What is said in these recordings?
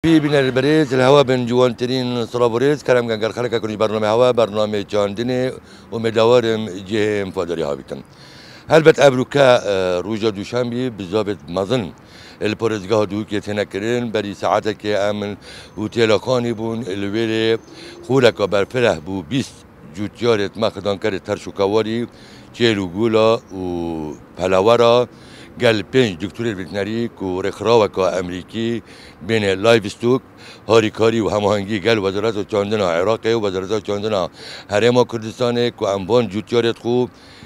في بين البريز الهواء بين جوانترين صلابوريز كلام كان خلق كوني برنامج هواء برنامج جاندني ومداورم جه مفادري هابيتن هلبت أبروكا روجا دوشنبه بزابط مظن البرزگاه دو که تنکرین بری ساعته که امن اوتیلاکانی بون الویره خورکا برفره بو 20 جوتیارت مخدان کرد ترشوکاواری چیلو گولا و پلاورا قال 5 دكتور فيتنري كو رخراوكا امريكي بين لايف ستوك هاريكاري وهماهنگي قال وزارات چاندنا عراقي ووزارات چاندنا هرما كردستان كو انبان جوتيارت خو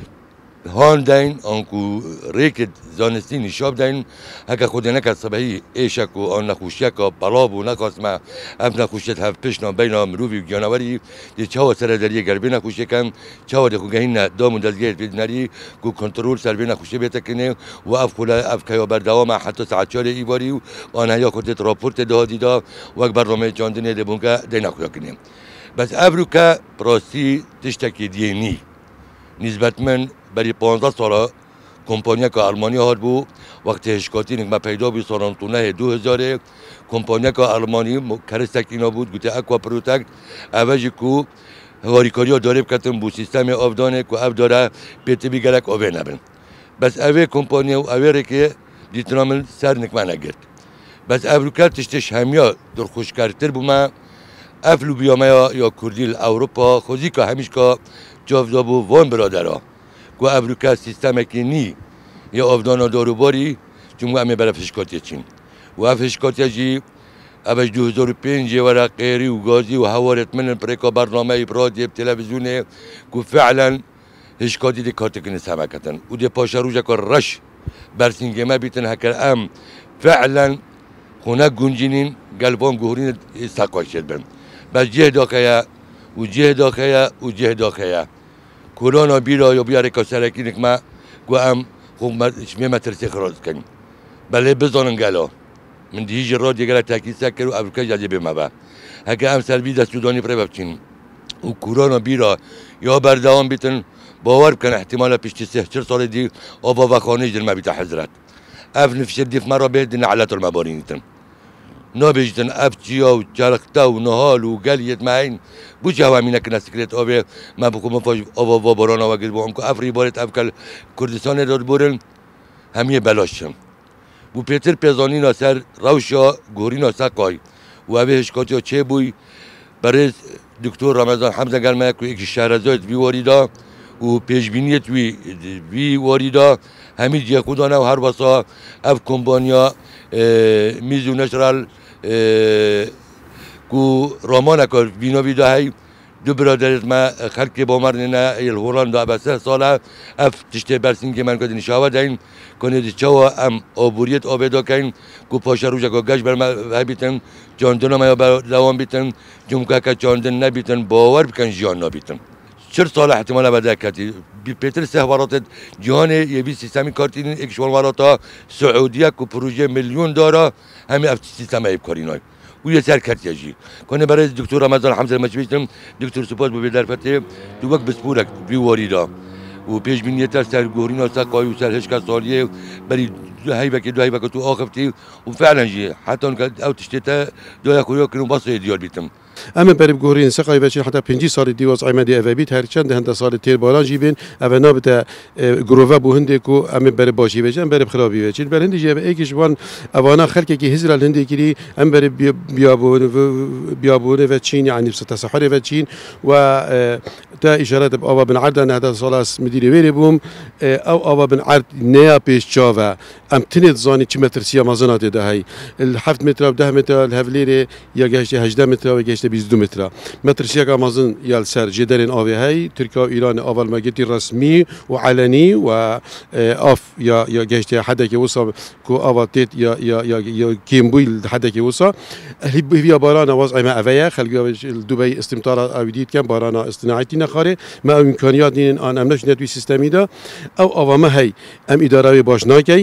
هان دين انكو ريكد زانستي نشاب دين هكا خودنك صباحي ايشك و ان نخوشيك بلاب و نقاس ما اف نخوشيت هف پشنا بين مروي و جانوري دي چاو سر دريه گربي نخوشيكن چاو دي خوگهين دام دزگير فيدنري كو كنترول سر بين نخوشي بيتكنه و اف خلا اف كيو بردوام حتى ساعت 4 ايواري و انا يا كنت راپورت دادي دا و اكبر برنامج جاندنه دي بونگا دي نخويكنه بس ابروكا براسي تشتكي ديني نسبت من برای 15 سال کمپانی که آلمانی هاد بود وقتی هشکاتی نگم پیدا بی سالانتونه 2000 کمپانی که آلمانی کرستک اینا بود گوته اکوا پروتکت اوجی کو هواریکاری داره بکتن بو سیستم آفدانه که اف داره پیتی بی گلک آوه نبن بس اوه کمپانی و اوه که دیتنامل سر نکمه نگرد بس ابروکر تشتش همیا در خوشکارتر بوما افلو بیامه یا کردیل اوروپا خوزی که همیش که جافدا بو وان برادرها کو ابروکا سیستم که نی یا آفدانا داروباری چون همه برای فشکاتی چین و فشکاتی جی اوش 2005 ورق غیری و گازی و هوارت من پریکا برنامه برادی تلویزیونه کو فعلا هشکاتی دی کارت کنه سمکتن و دی پاشا روژه که رش برسینگه ما بیتن هکر ام فعلا خونه گنجینین گلبان گهورین ساقاش شد بن بس جه داخیا و جه داخیا و جه داخیا کرونا بیرا یا بیاره که سرکی نکمه گو ام خوب شمی مترسی خراج کنیم بله بزنن گلا من دیج را دیگر تاکید سکر و افریقا جدی به ما هک ام سلبی دست سودانی پره بچین و کرونا بیرا یا بردوام بیتن باور کن احتمال پیش 3 سال دی آبا و خانه جل ما بیت حضرت اف نفش دیف مرا بهدن علت المبارینتن نابجدن افجیا و جرقتا و نهال و گلیت معین بو جوامینه که نسکرت آبه ما بکوم فاج آبا و بارانا و گل بوم که افری بارت افکل کردستان داد بورن همیه بلاشم بو پیتر پیزانی ناسر روشا گوری ناسر قای و اوه هشکاتی چه بوی برای دکتر رمضان حمزه گرمه که یک شهرزاد وی واریدا و پیشبینیت وی واریدا همین جه خودانه و هر واسا اف کمپانیا میزو نشرال کو رامان کار وینا ویدا هی دو برادرت ما خلق با مرنه الهولند دا بسه ساله اف تشته برسینگی من کدی نشاوه دین کنه دی چوا ام آبوریت آبیدا کن کو پاشا روزه که گش بر ما بیتن جاندنا ما دوام بیتن جمعه که جاندن نبیتن باور بکن جان نبیتن 4 سال احتمال بده کتی پیتر سهوارات جهان یه سیستمی کارتین اکشوالواراتا سعودیه که پروژه میلیون داره همه اف سیستم ایب کارینای و یه سر کتیجی کنه برای دکتر رمضان حمزه مچویتم دکتر سپاس بو بدرفته دو وقت بسپورک بی واریدا و پیش بینیت سر گورین سر قای و سر هشکا سالیه بری دو هیبک تو آخفتی و فعلا جی حتی که او تشتیته دو یکویا کنو باص ایدیال بیتم اما برای گورین سقای بچین حتی 5 سال دیواز عمدی اوابیت هر چند هنده سال تیر باران جیبین او نابت گروه بو هنده کو اما برای باشی بچین برای خرابی بچین برای هنده جیب ایکش وان اوانا خلقی که هزرال هنده کری ام برای بیابونه و چین یعنی تصحر و چین و تا اشارات آوا بن عردن هذا سالاس مديري ويري بوم او آوا بن عرد نیا پیش جاوا ام تنید زانی چی مترسیا مازنات ده هی 7 متر و 10 متر الهفلیری یا گشت 18 متر و گشت 22 متر مترسیا که مازن یا سر جدرین آوی هی ترکیه و ایران اول مگتی رسمی و علنی و اف یا گشت حدا که وصل کو آوا تیت یا کیمبویل حدا که وصل هی باران وضع ما اویا خلق دبی استمطار اویدیت کم باران اصطناعی نخاره ما امکانیات نین آن امنش نتوی سیستمی دا او ما هی ام اداره باش ناکین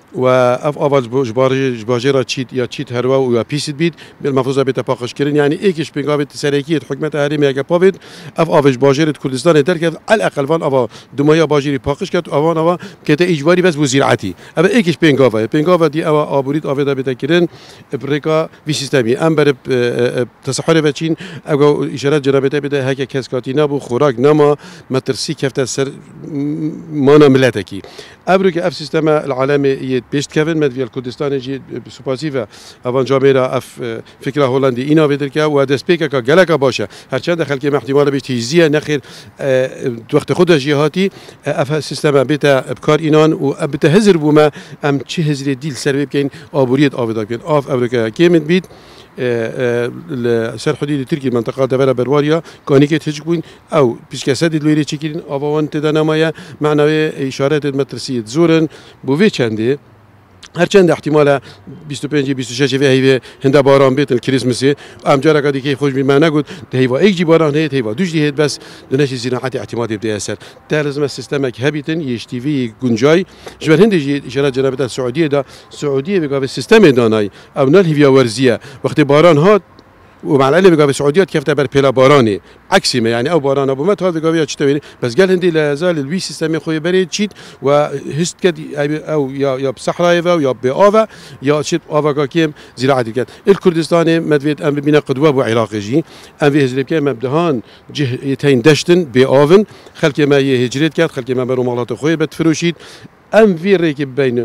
و اف آواز جباجرا چیت یا چیت هروا و یا پیسید بید بالمفروض بیت پاکش کردن یعنی ایکش بنگاوت سرکیت حکمت حریم یا پاوید اف آواز باجرت کردستان درکت على الاقل وان اوا دمایا باجری پاکش کرد اوان اوا که تا اجباری بس وزیرعتی اما ایکش بنگاوا دی اوا آبورید آویدا بیت کردن برکا وی سیستمی ام بر تصحر و چین او اشارات جنابت بده هک کسکاتی نبو خوراک نما مترسی کفت سر مانا ملتکی ابرو که اف سیستم العالمی بیشت کردن مدوی کردستان جی سپاسیو اوان جامعه اف فکر هلندی اینا بدر که و دسپیک که گلک باشه هرچند خلک احتمال بیشتر تیزیه نخیر وقت خود جهاتی اف سیستم بیت ابکار اینان و بیت هزر بوما ام چه هزر دیل سر بکن آبوریت آویدا کن آف ابرو که من بید سر حدود تركيا منطقة دفرة برواريا كاني كتهجبون أو بيشكاسات دلويري تشكيلين أبوان تدانمايا معنوي إشارات المترسية زورن بوفي چنده هرچند احتمال 25 26 هیوی هنده باران بیت الکریسمسی ام جارا کدی که خوش بیمه نگود هیوا یک جی باران هیت هیوا دوش دی هیت بس دنش زراعت احتمال بده اثر تلزم السيستم هبیتن یش تی وی گنجای جبر هند جی اشاره جنابت السعوديه دا سعوديه بقى السيستم دانای او نال هیویا ورزیه وقت باران هات ومع العلم بقى السعوديه كيف تبر بلا باراني عكسي يعني او باران ابو مت هذا قوي تشتوي بس قال هندي لا زال الوي سيستم خويا بريد تشيت وهست كد او يا بصحراء يا باوفا يا شيت اوفا كيم زراعه كد الكردستان مدويت ام بنا قدوه ابو عراقي جي ام في هزلب كيم مبدهان جهتين دشتن باوفن خلك ما هجرت كد خلك ما برو مغلط خويا بتفروشيت ام في ريكب بين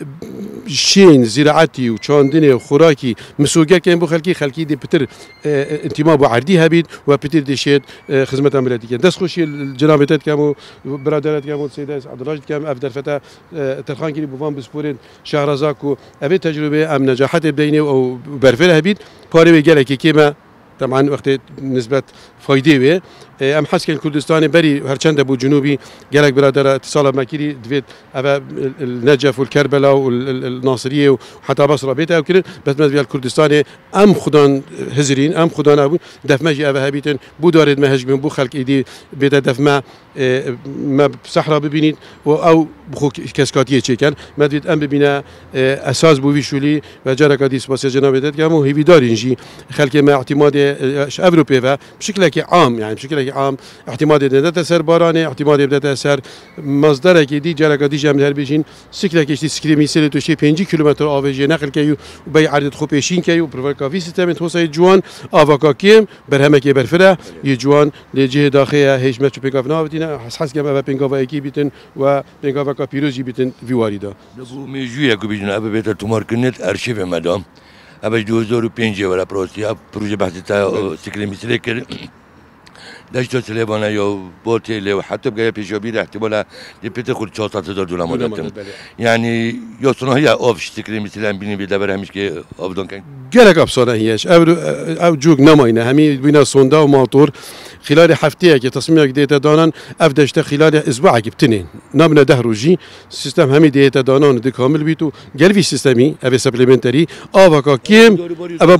شين زراعتي وشاندني وخراكي مسوقة كان بو خلكي دي بتر انتماء بو عردي هبيد وبتر دي شيت خدمة عملياتي كان دس خوشي الجنابتات كامو برادرات كامو السيدة عبد الراشد كام افدر فتى ترخان كيري بوفان بسبورين شهرزاكو ابي تجربة ام نجاحات بديني او برفير هبيد باري بيجالك كيما طبعا وقت نسبة فايدة ام حس كان كردستان بري هرچند ابو جنوبي جالك برادر اتصال ماكيري دفيت ابا النجف والكربلاء والناصريه وحتى بصره بيتها وكذا بس ما الكردستان ام خدان هزرين ام خدان ابو دفماجي ابا هبيتن بو دارد مهجم بو خلق ايدي بيت دفما ما بصحراء ببينيت او بخو كاسكاتيه تشيكن ما دفيت ام ببينا اساس بو فيشولي وجارك دي سباس جنابتك كمو هي دارينجي خلق ما اعتماد اوروبي بشكل عام يعني بشكل عام احتمال بدأت سر بارانه احتمال بدأت سر مصدر که دی جرقه دی جمع هر بیشین سکله کشتی سکلی میسل توشی 5 کیلومتر آویجی نقل کیو بی عرض خوب پیشین کیو پروکافی سیستم توسعه جوان آواکا کیم برهمه کی برفره یه جوان لجه داخل هیچ مچ پیکاف ناوتینه حس کم اب پیکاف اکی بیتن و پیکاف کا پیروزی بیتن ویواریدا دبو میجوی کو بیجن اب بیت تومار کنت ارشیو مدام اب 2005 ولا پروسی اب پروژه بحث تا سکلی میسل کرد داشت سلیبانه یا بوتیله و حتی بگه پیشابیر احتمالا دیپیت خود 400,000 دلار مدتم یعنی یا صناعی آفش تکریم مثلا بینی بیده بر همیش که آبدان کن گلک آب صناعیش او جوگ نماینه همی بینا سونده و ماطور خلال هفته که تصمیم دیتا دانن افدشته خلال اسبوع که بتنین نبنا ده روزی سیستم همی دیتا دانان دی کامل بیتو گلوی سیستمی او سپلیمنتری آوا کیم ابا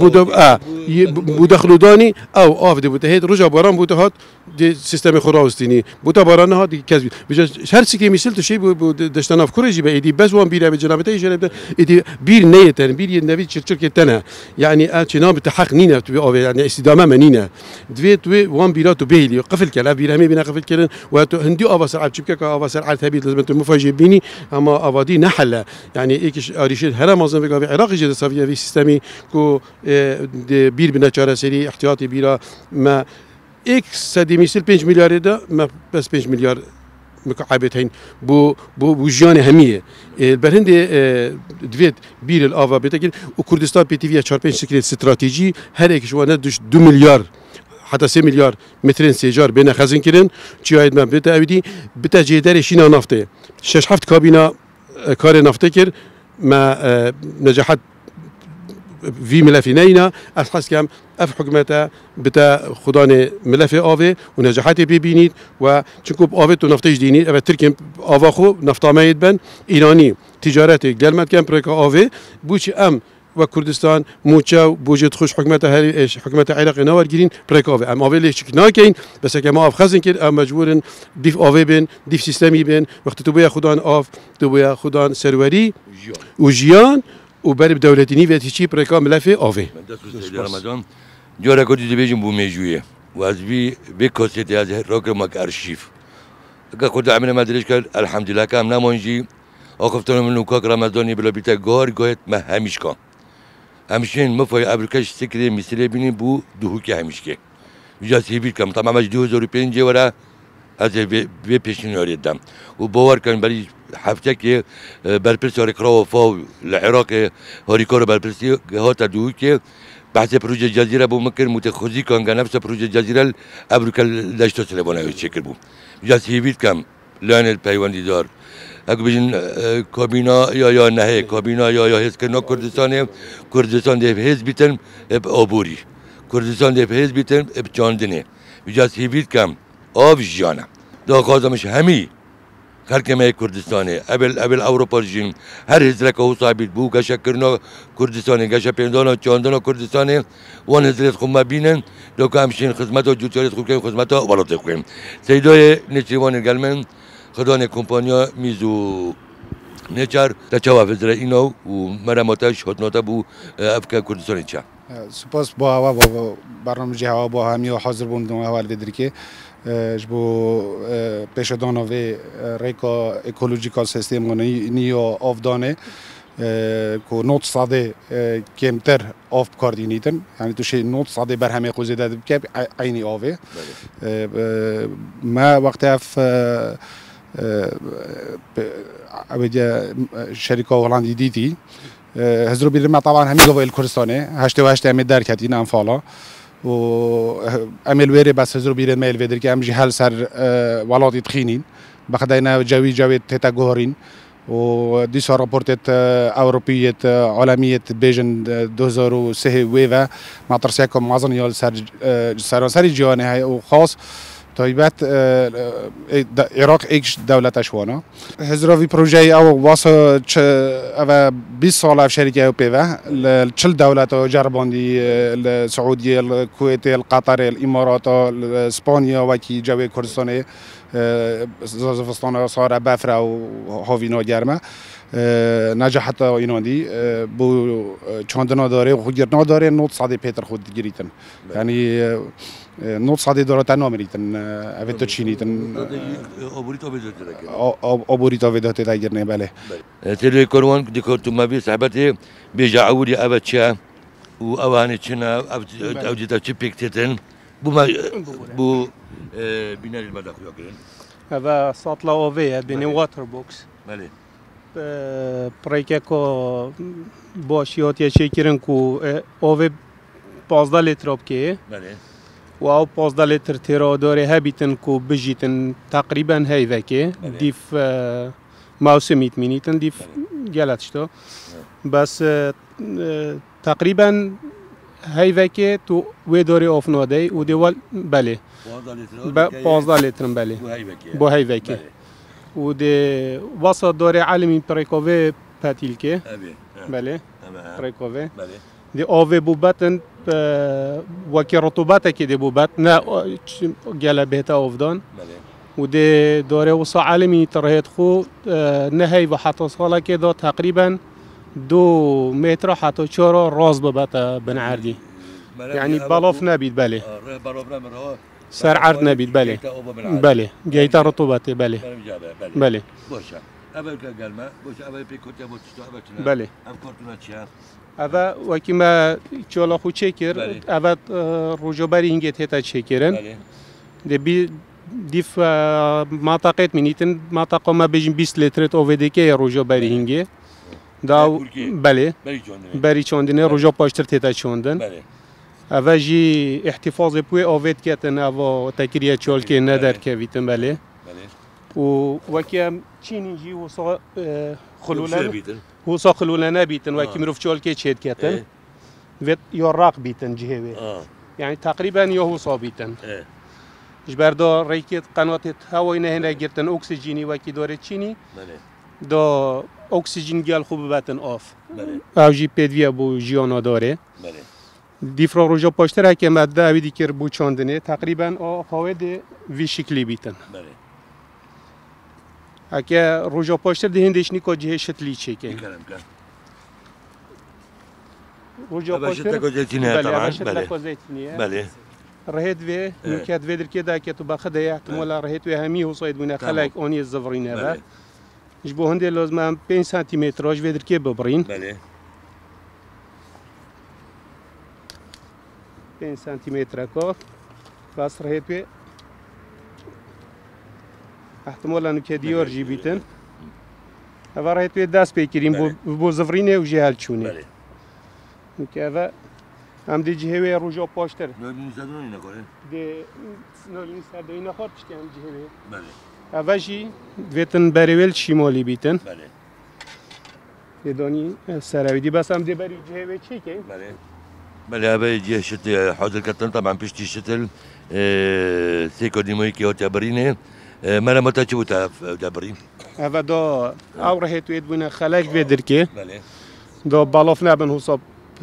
بودخلو دانی او آف دی بوده هید رجا باران بوده هات دی سیستم خوراستینی بوده باران ها دی کذب هر چیزی مثل تو شی بود داشتن افکاری جی ایدی بس وان بیره به جنابته جناب ایدی بیر نیتن بیر نوی چرچر تنه يعني اتشنا بتحق نينا يعني استدامه منينا دويت وان بيراتو بيلي قفل كلا بيرامي بنا قفل كلن واتو هندي افاسر على شبكه افاسر على ثبيت لازم مفاجئ بيني اما افادي نحل يعني ايكش اريشد هرم مازن في عراق جد صافيه في سيستمي كو بير بنا چاره سري احتياطي بيرا ما اكس سدي مثل 5 مليار ده ما بس 5 مليار مكعبتين بو جيان هميه البرهند دويت بير الافا بتاكل وكردستان بي تي في 4 سكريت استراتيجي هر ايك جوانا دوش 2 مليار حتى 3 مليار مترين سيجار بين خزن كرن جايد ما بتا اودي بتا جيدار شينا نفطه شش حفت كابينا كار نفطه كر ما نجحت في ملفينينا أشخاص كم أف حكمته بتا خدان ملف آوه ونجاحات ببینید و چونکه آوه تو نفتش دینید و ترکیم آوه خو نفتا ماید بن ایرانی تجارت گلمت کم پرک آوه بوچ ام و کردستان موچا بوجت خوش حکمت هری حکمت عراق نوار گیرین برکاوه ام آوه لیش ناکین بس که ما افخازن که ام مجبورن دیف آوه بین دیف سیستمی بین وقت تو بیا خودان آف تو بیا خودان سروری و جیان و برب دولتینی و هیچی برکا ملفه آوه رمضان جورا کدی بیجیم بو میجویه و از بی کاسیتی از راکر مک ارشیف که خود عمل مدرش کرد الحمدلله که هم نمانجی آخفتان من نوکاک رمضانی بلا بیتا گار گاهت ما همیش کام همشین مفای ابرکش سکری مثلی بینی بو دوهو که همیش که وجا سیبیل کم تمام از 2005 ورا از به پیشین یاریدم و باور کن برای هفته که برپرسی هریکرا و فاو العراق هریکار برپرسی هات دوهو که بحث پروژه جزیره بو مکر متخذی کن نفس پروژه جزیره ابرکل داشته سلبانه شکل بو وجا سیبیل کم لان الپیوندی دار اگه بجن کابینا یا نه کابینا یا هست که کردستان ده هست بیتن اب آبوری کردستان ده هست بیتن اب چاندنه وجاز هیوید کم آب جانه دا خواستمش همی خلق ما کردستانه ابل اروپا جیم هر هزاره که صاحبید بو گشا کرنا کردستانه گشا پیندانا چاندانا کردستانه وان هزاره خو ما بینن دو که همشین خدمت و جوتیارت خوب کنیم خدمت و ولات کنیم سیدای نچیوان گلمن خدان کمپانیا میزو نچار تجاوب وزیر اینو و مراماتش هتناتا بو افکار کردستانی چه سپاس با هوا با برنامه هوا با همی حاضر بودم اول بدری که جبو پیش دانوی ریکا اکولوژیکال سیستم نیو آفدانه که نوت صاده کمتر آف کاردینیتن یعنی توش نوت صاده بر همه خوزیده که عینی آوه ما وقتی اف اوجه شركه هولندي ديتي هزرو بيرما طبعا همي قبائل كردستاني هشت و هشت امي در كتين انفالا و امل ويري بس هزرو بيرما ميل ويدر كي ام جهل سر ولادي تخينين بخدينا جوي تيتا جوهرين و ديسا رابورتت اوروبيه عالميه بيجن 2003 ويفا مع ترسيكم معظم يال سراسري جهاني هاي وخاص تایبت عراق ایکش دولتش وانا هزراوی پروژه او واسه او 20 سال اف شرکه او پیوه 40 دولت جرباندی السعودیه الکویت القطر الامارات اسپانیا و کی جوی کردستان زاستان صار بفر و هاوینا گرمه نجاحت ایناندی بو چاندنا داره و خودگیرنا داره نوت صادی پیتر خود گیریتن یعنی نوت صادی داره تنها میریتن اوه چینیتن آبوریتا ویداتی تاگرنه بله تلوی کروان دیکورتو ما بی صحبتی بیجا عولی اوه چه و اوهانی چنا او جدا چی پیکتتن بو بیناری المداخل یاکرن اوه ساطلا اوه بینی واتر بوکس بله پریکه کو باشیاتی چیکرن کو اوه 15 لیتر آب که بله و او 15 لیتر تیرا داره هبیتن کو بجیتن تقریبا هیوه که دیف موسمیت مینیتن دیف گلتش تو بس تقریبا هیوه که تو وی داره آفناده و دیوال بله 15 لیتر بله با هیوه که و ده وسط داره عالمی پریکاوه پاتیل که بله پریکاوه دی آوه بوبتن وکی رطوبت که دی بوبت نه گله بهتا آفدان و دی داره وسط عالمی ترهیت خو نهی و حتی ساله که دا تقریبا 2 متر حتی 4 راز ببتا بنعردی یعنی بلاف نبید بله سر عرض نبید بله بله گیتا رطوبته بله بله باشه اول که گلمه باشه اول پیکوتی بودشتو اول چنه بله افکارتون چیه اول وکی ما چالا خو چکر اول روجوبری اینگه تا چکرن دی دیف منطقه مینیتن منطقه ما بجیم 20 لیتر اویده که روجوبری اینگه دا بله بری چوندنه روجو پاشتر تا چوندن اول جی احتفاظ پوی آوید کتن اول تکریه چال که ندر که ویتن بله و وکی چینی جی وصا خلولنا بیتن وکی مروف چال که چید کتن ویت یا راق بیتن جهوی یعنی تقریبا یا وصا بیتن جبردا ریکت قناتت هوای نه گرتن اکسیژنی وکی داره چینی دا اکسیژن گل خوب بتن آف بله او جی پیدوی بو جیانا داره بله دیفرا روژا پاشتر که مده اویدی که بو چاندنه تقریبا خواهد وی شکلی بیتن بله اگه روژا پاشتر ده هندش نیکا جه شتلی چه که کلام کن روژا أبا پاشتر شتلك وزيتينية بله طبعا اول شتلک بله زیتونیه بله رهيت في نكات فيدر كده كتو باخده احتمال رهيت في همي وصيد بنا خلق اوني الزفرين هذا بله جبو هندي لازم 5 سنتيمتر اش فيدر كي ببرين بله 5 سنتيمتر كو بس رهيت في احتمال انه كديور جيبيتن هذا رهيت في داس بيكرين بو زفرينه وجهال تشوني بله كذا هم دي جهوي روجو باشتر نوع نيسادون هنا كله دي نولين سادوين خاطر تشتي هم جهوي بله اوشی دویتن بریول شمالی بیتن بله یدانی سراویدی بس هم دی بری جهه چی که بله بله أبا يجي شتل حوض الكتن طبعا بيشتي شتل سيكو ديموي كي تابرينه مالا متى تشوف تابرين اوه دا او رهت وید بونه خلق ویدر که بله دا بالاف نبن حساب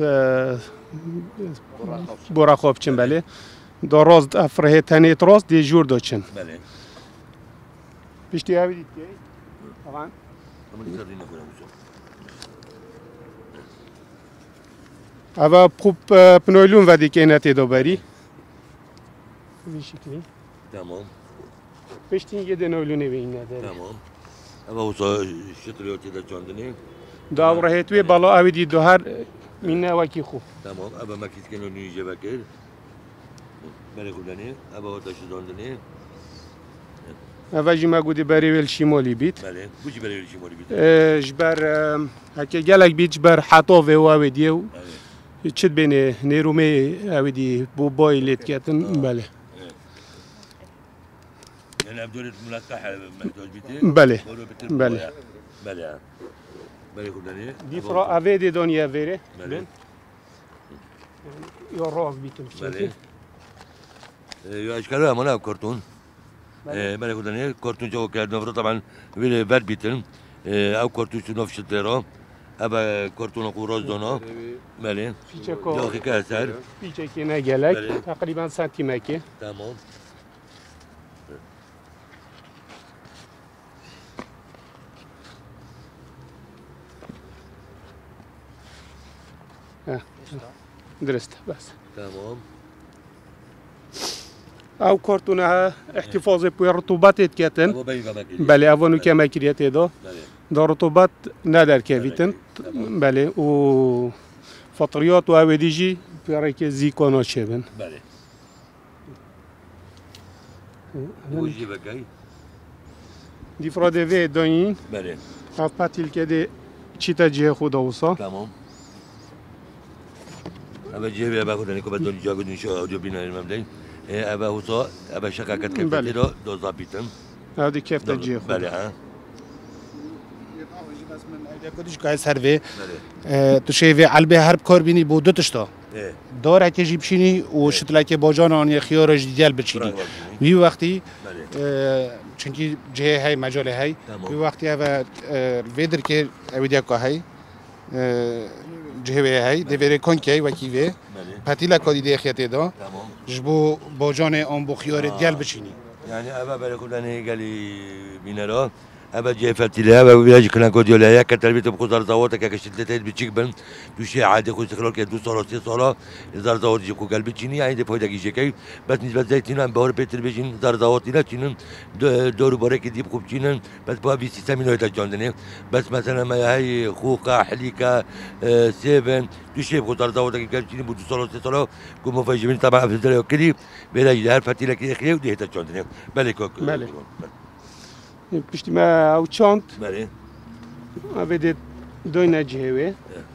برا خواب چن بله دا راست افره تنیت راست دی جور دا چن بله پشتی اوی دید که طبعا اوه خوب پنویلون ودی که اینه تیدا بری به شکلی تمام پشتی یه دنویلونه به اینه داری تمام أبا وصل شتل يوتي دا جاندني دا رهت وی بالا اوی دید دو هر مینه وکی خوب تمام أبا ما كيس كانوا نيجي بكر بله كلاني أبا وتاش جاندني اوه جی مگودی بری ویل شمالی بیت بله بوجي بله شي مولي بيت جبر هکه گلک بیت جبر حتا و اوی دیو چت بینه نیرومه اوی دی بو بای لیت کتن بله يعني أبدول ملقح محتاج بيتي بله بله بله بله كلاني دیفرا اوی دی دنیا ویره بله یا راز بیتم بله يا أشكالها منا كرتون بله كلاني كرتون جو كاد نفرض طبعا ويل فات بيتن أو كرتون شنو في شتيرا أبا كرتون قراص دونا بله پیچه يا که أخي كاسر پیچه که نگلک بله. تقریبا سانتیمکه تمام درسته بس تمام او کارتون ها احتفاظ پوی رطوبت کتن أبا بيجا ماكي بله اوانو که مکریت دا بله دا رطوبت ندر که بیتن بله و فطریات و اویدیجی برای که زیکانا چه بن بله بوجي بكاي دیفرا دوی داین بله اف پتیل که دی چیتا جه خدا وسا تمام أبا جيبي أبا كلاني كوبا دون جاكو دون شو أوديو بينا المبدأ أبا وصا أبا شكاكات كيف بله. تديرو دو ظابطن او دی کفت جه خدا بله ها کدیش که سر وی بله تو شیوه علبه هرب کار بینی بو دو تشتا إيه داره که جیب شینی و شتلک باجان آن یه خیارش دیال بچینی برافو. وی وقتی بله چونکی جه های مجال های تمام. وی وقتی اوه ویدر که اویدیا که های جه وی های دویره کن که وکی وی بله پتیلا کادی دی خیاتی دا تمام جبو باجان آن بو خیار دیال بچینی يعني أبا بله كلاني قال لي بينارو أبا جاي فتيلها أبا بيلاقي كلان كوديولا يا كتربية بخزار زواتك يا كشتلتين بتشيك بن دوشي عادي خوش تخلو كده 2 سال 3 سال زار زوات يجيكو قلبي تشيني يعني ده فايدة كيجي كي بس نسبة زيتين عم بهور بيتر بيجين زار زوات لا تشينن دور بارك دي بخوب تشينن بس بقى في سيستم إنه يتجاندني بس مثلا ما هي خوكا حليكا سيفن دوشي بخزار زواتك كده تشيني 2 سال 3 سال كم فايجين طبعا في الزراعة كده بيلاقي ده فتيلة كده خير ودي يتجاندني بله كوك بله. پشتی ما او چاند بله اوی دی دوی نجه وی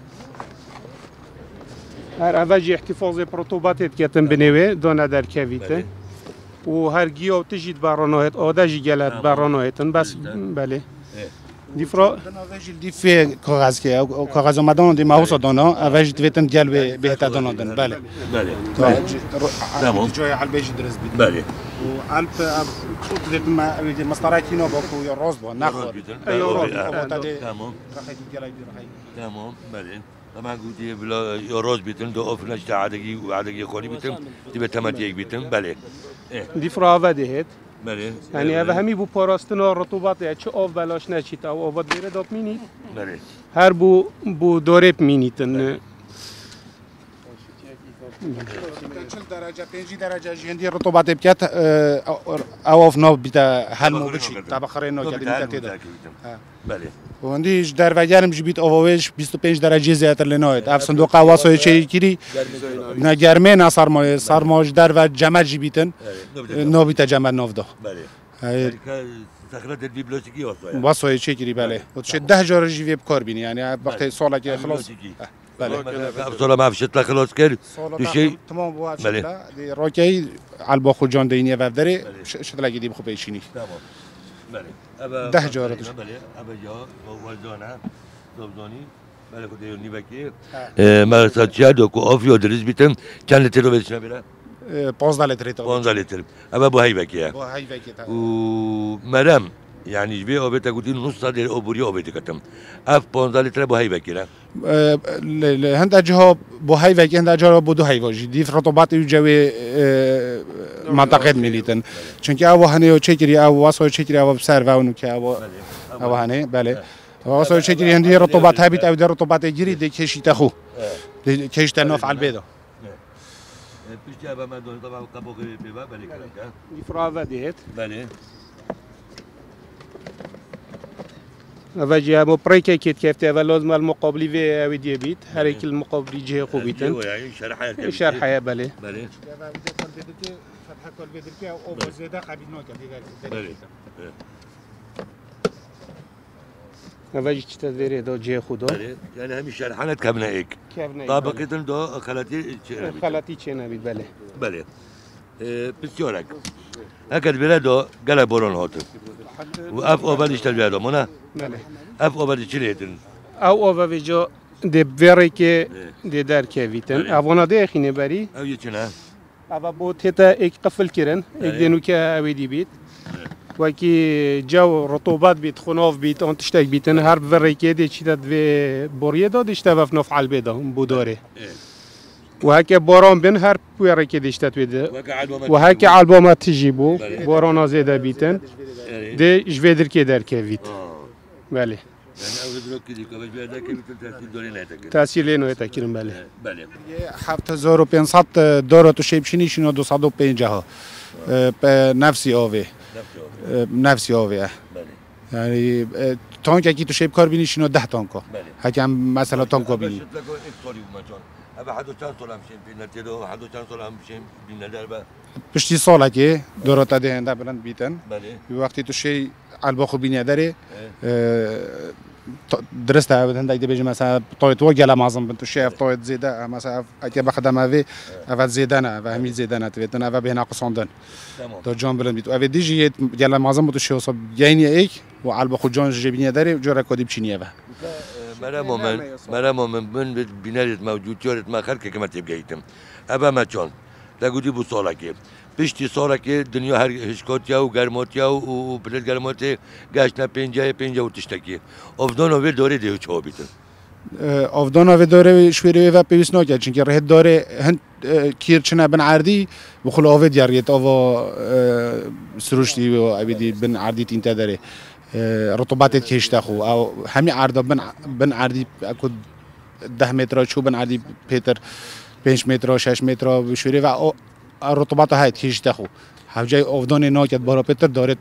هر اوجی احتفاظ رطوبت کتن بنوی دانه در کویته بله و هر گیاه تجید برانایت آدجی گلت برانایتن بس بله دیفرا دی فی کاغذ که کاغذ آمدن دی ماوس دانا اوج دویتن دیال به بهتر دانا دن بله بله تا تمام. جای علبه درست بید بله و الب شوف ما مصدرات هنا بكو يا راس با نخور تمام تمام بله طبعا قلتي بلا يا راس بيتن دو اوف نشتا عدقي خولي بيتن تبي تماتيك بيتن بله دی فراوه دهید بله یعنی اوه همی بو پاراستن و رطوبت یا چه آب بلاش نچید او آباد بیره داب مینید بله هر بو دارب مینیدن 40 درجه 5 درجه جندي رطوبات بكات او في نو بتا حلمو بشي تبع خرينو كده بتا بله وندي دروجانم جبيت اوويش 25 درجه زياتر لنويت اف صندوق واسو شي كيري نا گرمه سرماج دروج جمع جبيتن نو بتا جمع نوفدو بله تخلت البيبلوتيكي واسو شي كيري بله وتش 10 جور جي بكار بيني يعني وقت سولك خلاص بله صولا ما فيش خلاص كده شيء تمام بو بله دي روكي على الباخو جان دينيه وفدري شتلاقي دي بخو بيشيني تمام بله 10 جور بله ابا جا وزانه دوبزانی بله خود یونی بکی مثلا چه دو کو آفی و دریز بیتم چند لیتر رو بهش نمیره 15 لیتر 15 لیتر اما با هی بکیه با هی بکی و مرم يعني جبي أو بيتا قلتين نص صدر أو بريء أو بيتا كتم أف 15 لتر بو هاي بكيرة هند أجها بو هاي بكي هند أجها بو دو هاي واجي دي رطوبات الجوي منطقة مليتن چونك أو هني أو تشكري أو واسو تشكري أو بسر وانو كي أو هني بله واسو تشكري هندي رطوبات هابيت أو دي رطوبات جري دي كيشي تخو دي كيش تنوف على البيضة بيشتي أبا ما دون طبعا قبو غير بيبا بله كلامك فراوه دهید بله وجه مو بريكه كيت كيف لازم المقابلي في ودي بيت هريك المقابلي جهه خوبيتن شرحه بله بله فتح كل بدركه او زياده قبيل نوك بله وجه تدوير دو جهه خدا يعني هم شرحانه كابنا هيك طابقتن دو خلاتي چنه بيت بله بله بسيونك هكذا بلادو قال بورون هوتو وأف أوبر يشتغل بلادو منا بله أف أوبر يشتغل او وجه دي بريكه دي در كيفيتن افونا دي خينه بري أو يشنا ابا بو تيتا اك قفل كيرن اك دينو كا اويدي بيت وكي جو رطوبات بيت خنوف بيت اون تشتاك بيتن هر بريكه دي تشتات في بوريه دو دشتا في نوف على البيضه بودوري وهكا بورون بين هر بريكه دي تشتات بيد وهكا البومات تجيبو بورونا زيدا بيتن دي جفيدر كي دار كيفيت بله يعني أول دروك كذي كابش بيدا كيف تأثير دورين هتاك تأثير لينو يتأكلم بله بله 7500 دورة تشيبشيني شنو 250 نفسي أوفي نفسي أوفي بله يعني تانك أكيد تشيب كار بيني شنو 10 تانكو هكذا مثلا تانكو بيني أبا حدو چند سال همشين بين نتیرو حدو چند سال همشين بين ندربه پشتی ساله که دورات دهنده بلند بیتن بله وقتی تو شی الباخو بینی داره درسته هنده ایده بیجی مثلا طایت و گله معظم بنتو شیف طایت زیده مثلا اگه بخدم اوی اول زیده نه و همین زیده نه تویتن اول به ناقصاندن تا جان بلند بیت و اوی دیجی گله معظم بتو شی وصل گینی ایک و الباخو جان جبینی داره جوره کدی بچینیه و مرا من بینارت موجود جارت ما خرک که ما تبگیتم ابا ما چون لگودی بو ساله که پشتی ساله که دنیا هر هشکاتیا و گرماتیا و بلد گرماتی گشت نه 50 و تشتکی افدان و دوره دیو چه بیتن افدان و دوره شویری و پیوست نکرد چون که راه داره هند کیرچنه بن عردی بخل آوید یاریت آوا سروشتی و عبیدی بن عردی تین داره رطوبات کشته خو او همین عرضه بن عردی اکود 10 متر شو بن عردی پیتر 5 متر 6 متر بشوری و رطوبات های کشته خو حوجه افدان ناکت بارا پیتر دارد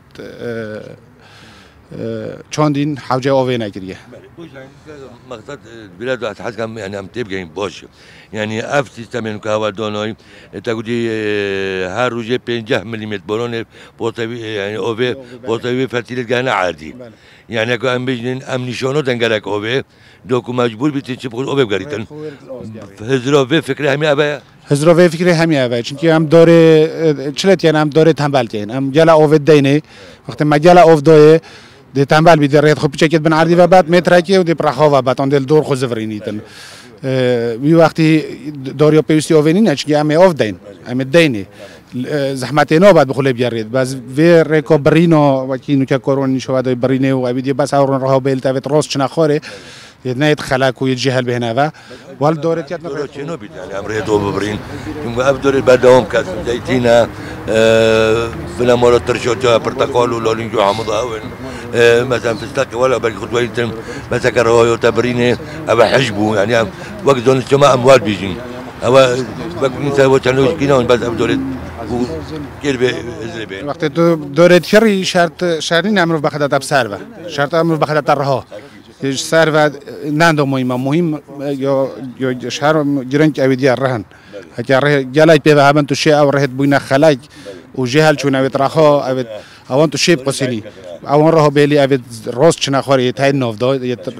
چندین حوجه آوی نگیریه. مقصد بلاد واحد حسكم يعني ام تبقى باش يعني اف سيستم كهوا دوناي تقولي هر روزه 50 ملم بارون بوتوي يعني اوه بوتوي فرتيل جانا عادي يعني اگه ام بجن ام نشانو دنگرك اوه دوكو مجبور بيتي چبخور اوه بگریتن هزراوه فكره همي ابا هزراوه فكره همي ابا چونكي هم داره چلت يعني هم داره تنبل كين هم جلا اوه دينه وقت ما جلا اوه دوه دی تنبال بی درید خوب چکید بن عردی و بعد مترکی و دی پرخوا و بعد آن دل دور خود زفرینیتن وی وقتی داریا پیوستی آوینی نچگی همه آف دین همه دینی زحمت اینا بعد بخوله بیارید باز وی ریکو برینو و کی نوکه کورونی شو بعد برینه و عبیدی بس اورون راه بیل تابت راست چنا خاره نهيت خلاك ويتجهل بهنا والدورة تياتنا دورة شنو بيت يعني أمرية وببرين يوم أبدور بعدهم كاس زيتينا بلا مرة ترشوتها برتقال ولا لينجو حمض أول مثلا فستق ولا بالك خطويتم مثلا كرهايو تبرينه أبى حجبه يعني وقت دون السماء أموال بيجين أبى وقت نسوي وتشانوش كنا بس أبدور كيربي إزربين وقت دورة شري شرطين أمرو بخدات أبصار شرط أمرو بخدات الرها سر و نندو مهم یا شهر گرنگ اویدی رهن اگر جلای پیدا هم تو شی او رهت بوینا خلاج و جهل چون اوید رخا اوید اوان تو شیب قسینی اوان راه بیلی اوید راست چنا خوری تاید نافدا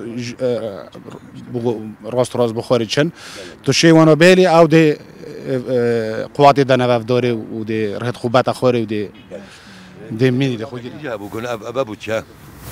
راست بخوری چن تو شی وانو بیلی او دی قوات دنواف داره و دی رهت خوبت خوری و دی مینی دی خوگی ابو کن ابو چه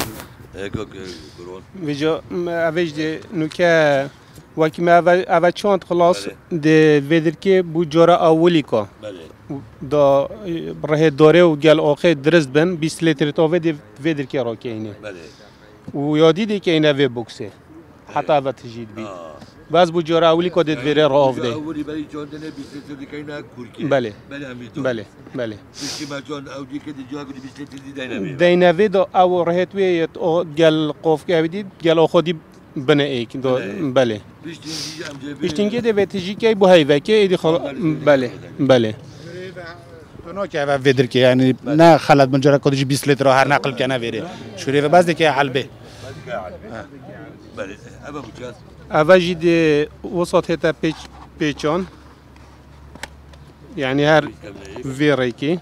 ویجا اوج دی نوکه وکی ما اول چند خلاص دی ویدر که بوجارا اولی که دا راه داره و گل آخه درست بن 20 لیتر تاوه دی ویدر که را که اینه و یادی دی که اینه وی بوکسه حتی اول تجید بید باز بوجارا اولی که دید ویره را آف دی اولی برای جاندنه 20 لیتر دیگه اینه کورکی بله بله بله ما جان او دی که دی جا گودی 20 لیتر دی دینه وی دا او راهت وی گل قاف که بدید گل آخودی بنه ایک دا بله بیشتینگی دی ویتیجی که بو هیوه که ایدی خلا بله تو که او ویدر که یعنی نه خلط منجره کدیجی 20 لیتر هر نقل که نویره شوری و بعضی که حلبه بله ابا بوچاس اوجی دی وسط هتا پیچان يعني هر فيريكي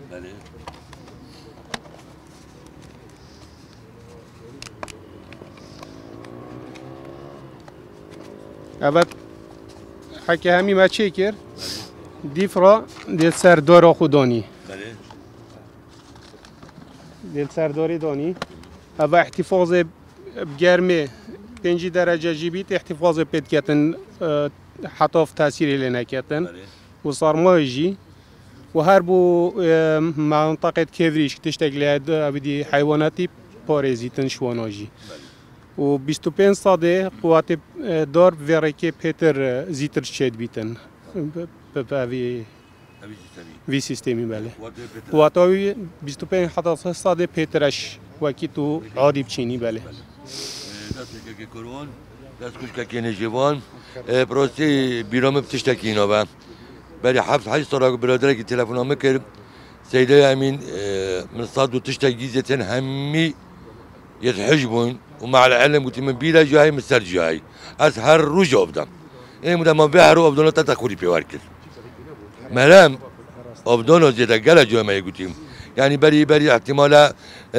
ابد حكي همي ما تشيكر ديفرا ديال سردور خوداني ديال سردوري داني ابا احتفاظ بگرمه 5 درجه جيبيت احتفاظ بيت كاتن حطاف تاثير لنا كاتن وصارماجي وهر بو منطقة كيفريش تشتغل هذا بدي حيواناتي بارزيتن شواناجي و 25 صاده قوات دار فيريكي بيتر زيتر شد بيتن بأبي في سيستمي بالله قواتاوي 25 حتى صاده بيترش وكيتو عادي بچيني بالله دست که کرون دست کش که نجوان براستی بیرام بتشتکی اینا و برای 7-8 سال برادره که تلفن هم کرد سیده امین من صاد و تشتکی زیتن همی يتحجبون ومع العلم قلت من بيلا جاي مستر جاي از هر روز ابدم این مدام ما بهرو ابدان تا تخوری پیوارکل ملام ابدان زیاده گله جای ما گفتیم یعنی بری احتمالا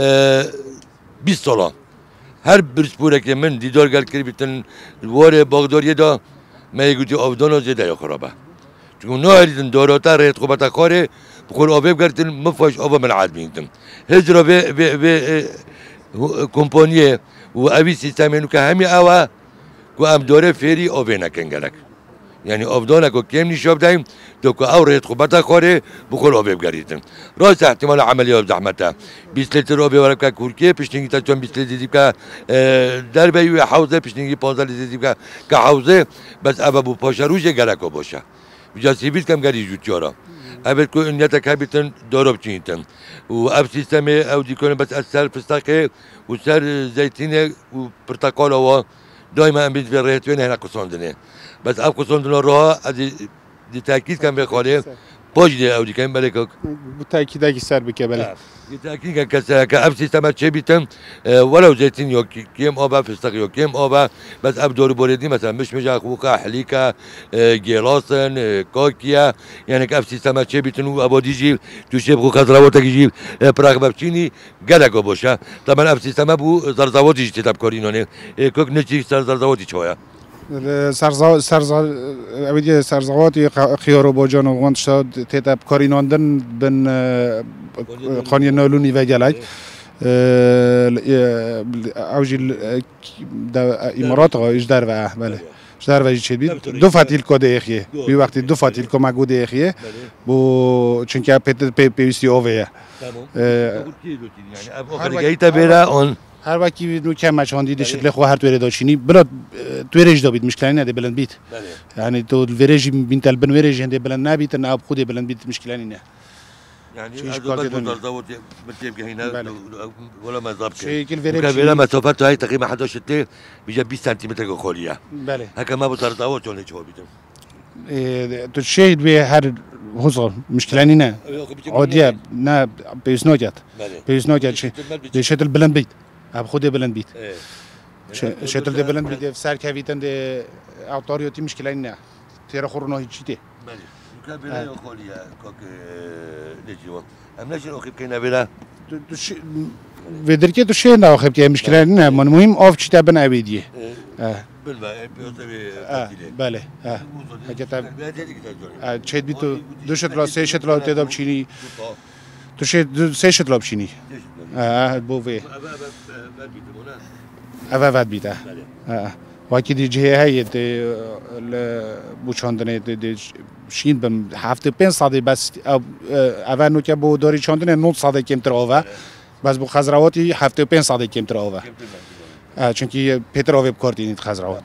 20 سال هر برسپوره که من دیدار گل کردی بیتن واره باغداریه دا ما گفتی ابدان زیاده یا خرابه چون نه هریدن داراتا رهت خوبتا کاره بخور آبیب کردن مفاش آب من عاد میگم هزرا به کمپانیه و اوی سیستمینو که همی اوه که ام داره فیری آبی نکن گلک یعنی آبدانه که کم نیشاب دهیم دو که او رهت خوبتا کاره بخور آبیب کردن راست احتمال عملی آب زحمته 20 لیتر آبی ورک که کورکیه پیشنگی تا چون 20 لیتر دیدیم که در بیوی حوزه پیشنگی 15 لیتر دیدیم که حوزه بس اوه بو پاشروش گلک باشه بجا سیبیل کم گری جوتیارا اول که نیت که بیتن داراب چینتن و اب سیستم او دیکنه بس از سر فستقه و سر زیتینه و پرتقال و دائما ام بیت رهت وین هنا قصاندنه بس اب قصاندن راه از دی تاکید کم بخاله باج دی او دیکنه بله که بالتاكيد هيك سر بك بله دی تاکید که اب سیستم چه بیتن ولو زیتین یا کیم آب فستق یا کیم آب بس اب دور بوردی مثلا مش مجا خوکا حلیکا گیلاسن کاکیا یعنی که اب سیستم چه بیتن و ابادی جیب تو شب خو خضروات جیب پراغ بچینی گلگا باشه طبعا اب سیستم بو زرزواتی تاب کارینونه کوک نچی زرزواتی چویا سرزواتی خيار و باجان و وانت شد تیتاب کاریناندن بن خانی نالونی و گلک اوجی امارات ايش دار و بله شهر و چه بید دو فتیل کد ایخیه بی وقتی دو فتیل کم گود ایخیه بو چونکه پیوستی اوه آخر گیت بیره اون هر وقتی نو کم مچاندی دشت لخو هر توی داشینی بلا تویش دابید مشکلی نده بلند بیت یعنی تو ویرجی بینتال بن ویرجی هنده بلند نبیت نه اب خودی بلند بیت مشکلی نه يعني أزبط مدرزوت بتجيب هنا ولا ما ضبط كبيرة مسافته هاي تقريبا 11 تي بيجي 20 سنتيمتر خولية بله هكا ما بترزوت ولا شو بيتم تشهد به هر حصل مشكلة نه عادية نه بيسنوجات بيسنوجات شتل بلند بيت اب خودي بلند بيت شتل ده بلند بيت سر كويتن ده أوتاريوتي مشكلة نه تيرا خورنا هيك شيء كابيلا يخوليا كوك ليجيو ام نشر اخيب كينا بلا ودركي تو شيء نا اخيب كي مشكله نه من مهم اوف چتا بن ابيديه بله هكذا چت بي تو دو شتلا سه شتلا تداب چيني تو شت سه شتلا بچيني بو في avad بيتا وقتی دیگه هایی بوچاندنه شین بم هفته 5 ساعتی بس اول نو که بو داری چاندنه 9 ساعت کمتر آوه بس بو خضرواتی هفته 5 ساعت کمتر آوه چونکی پیتر آوه بکارتی نیت خضروات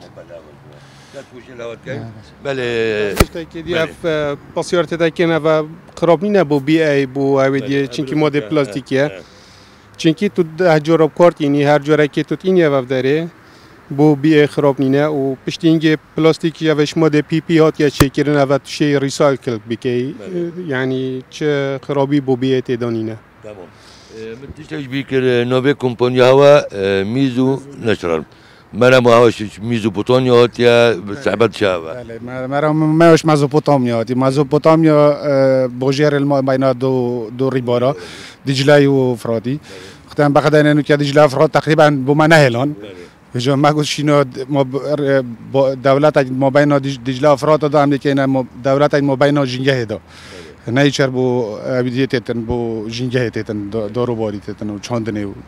بله که دیگه پاسیارت دکن و خراب نی بو بی ای بو اویدی چونکی ماده پلاستیکیه چونکی تو جوراب کارتی نی هر جوره که تو اینی و داره بو بی خراب نینه و پشتینگه پلاستیک یا وش ماده پی پی هات یا چه کردن و شی ریسایکل بکی یعنی چه خرابی بو بی تدانینه تمام من تشتاج بيكر نوبي كومبانيا هوا ميزو نشرال مرا ماهوش ميزوبوتاميا هاتيا بسعبت شاوا مرا ماهوش مازوبوتاميا هاتي مازوبوتاميا بوجير الماء بين دو ريبارا دجلة وفراتي ختم بخدنا إنه كده دجلة وفرات تقريبا بما نهلان جا ما قلت شنو دولت ما بين دجلة وفرات ده هم كنا دولت ما بين جنگه ده نایچر بو ابدیت تن بو جنگه تن دارو باری تن و چاندنه و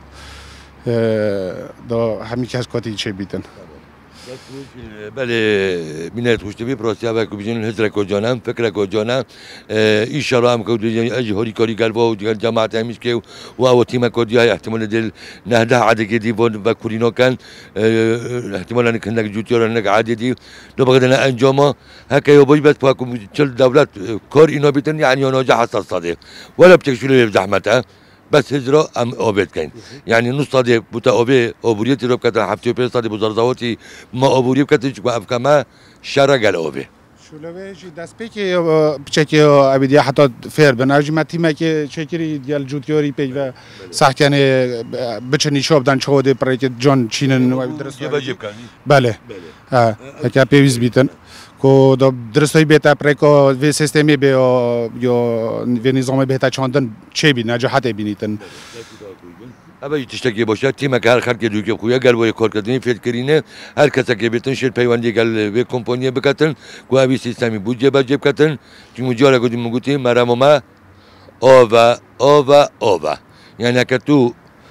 دا همین کس کاتی چه بیتن بله بینید خوشتبی پروسیا و کوبیجن هزار کوجانم فکر کوجانم ایشالا هم کودی اجهاری کاری گلوا و جماعت همیش که و تیم کودی های احتمال دل نهده عادی دی و کورینو کن احتمال انک هنگ جوتیار هنگ عادی دی دو بقدر انجامه هک یوبی بس پاکم چل دولت کار اینا بیتن یعنی آنجا حساس صادق ولا بتكشلوا زحمته بس هجرة أم أوبيت كين يعني نص صادق بتا أوبي أبوريتي روب كتر حفتي وبين صادق بزرزاوتي ما أبوري بكتر جوا أفكما شرق الأوبي شو لويجي دست بيكي بتشكي أبدي حتى فير بناجي ما تيما كي شكري ديال جوتيوري بيج و صح كان بتشني شوب دان شودي بريك جون تشينن وبدرس بله هكا بيوز بيتن کو درستای بهتر پرکو و سیستمی به یا و نظام بهتر چاندن چه بی نجاحت بینیدن. ابی تشتکی باشه تیم که هر خرکی دوی که خویا گل و کار کردنی فکر کرینه هر کسی که بیتن شد پیوندی گل و کمپانی بکتن کو ابی سیستمی بودجه بجیب کتن چون مجاله کدیم مگوتی مرام ما آوا یعنی که تو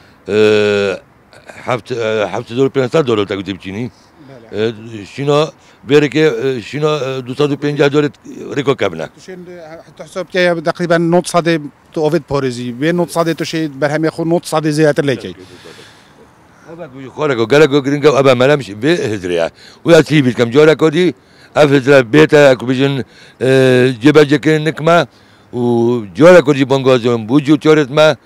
$7,500 تا کدیم چینی شینا بیاره که شینا $250 ریکو کبنه. حتی حساب که تقریبا 900 تو آوید پارزی و 900 تو شید بر همه خود 900 زیادتر لیکی. ابا کوی خاله کو گله کو گرینگ ابا ملامش به هزریه و یا تی بیت کم جورا کودی اف هزر بیت کو بیشن جبه جکن نکما و جورا کودی بانگازم بوجو تیارت ما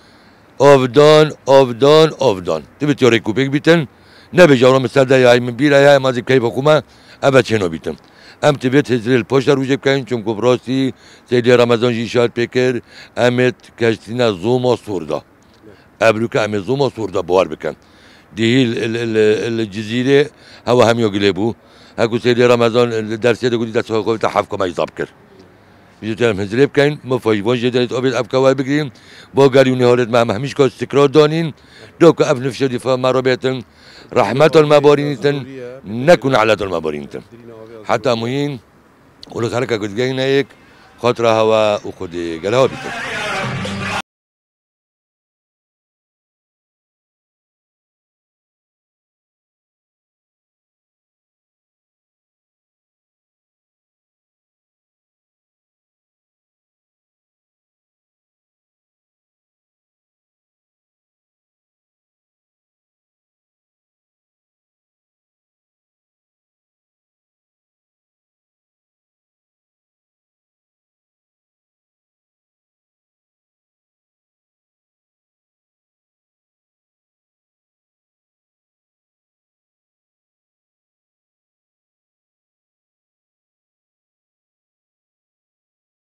آفدان تبی تیاری کوپیک بیتن نبی جوانم سرده یا من بیره یا مازی کیف حکومه ابد چنو بیتم ام تبیت هزریل پشت روزه کن چون کبراسی سیدی رمضان جیشات پیکر امت کشتینا زوما سوردا ابروکه ام زوما سوردا بار بکن دیل الجزیره هوا هم یوگله بو هکو سیدی رمضان درسیده گودی دست خوابی تا حفظ کمی ضبط کرد بیشترم هزریب کن مفاجئ جدید آبید افکار بگیریم با گریونی حالت ما همیشه که استقرار دانین دو که افنف شدی فمرابطن رحمة المبارينتن نكون على المبارينتن حتى مهين ولك هلكا قد جاينا هيك خاطر هوا وخد جلها بيتن